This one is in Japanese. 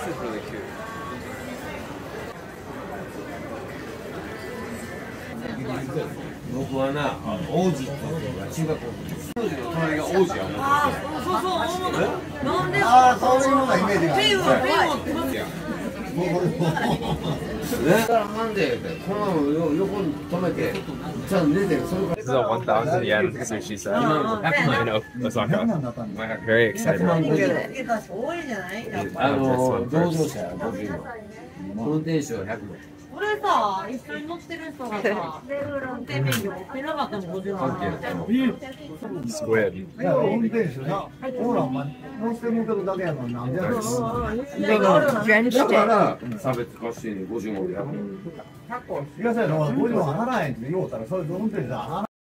僕はな、王子っていうのが中学校の時、当時の隣が王子やもん。 ああ、そうそう、なんで。 ああ、そういうのがイメージがある。 ペンを持ってますよ。 ね、からハンデでこのまま横に止めて、ちゃんと寝てる。それから。 This is a 1,000 yen sushi set. I know, Osaka. Very excited. 同乗者は50の。運転手は100の。 これさ、一緒に乗ってる人がさ、運転免許持ってなかったの50万。 Squid. いや、運転手な。ほら、お前、乗せてもけるだけやのになんでやろ。 だから差別化して50万で100。 いや、そうやろ、50万払えんって言おうたら、それで運転手さん払えん。